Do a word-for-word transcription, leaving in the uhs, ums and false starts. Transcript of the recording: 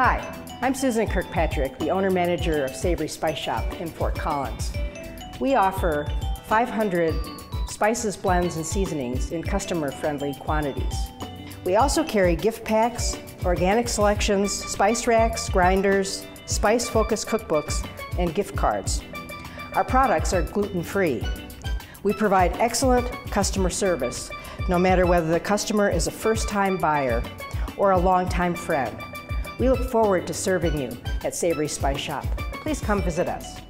Hi, I'm Susan Kirkpatrick, the owner-manager of Savory Spice Shop in Fort Collins. We offer five hundred spices, blends, and seasonings in customer-friendly quantities. We also carry gift packs, organic selections, spice racks, grinders, spice-focused cookbooks, and gift cards. Our products are gluten-free. We provide excellent customer service, no matter whether the customer is a first-time buyer or a long-time friend. We look forward to serving you at Savory Spice Shop. Please come visit us.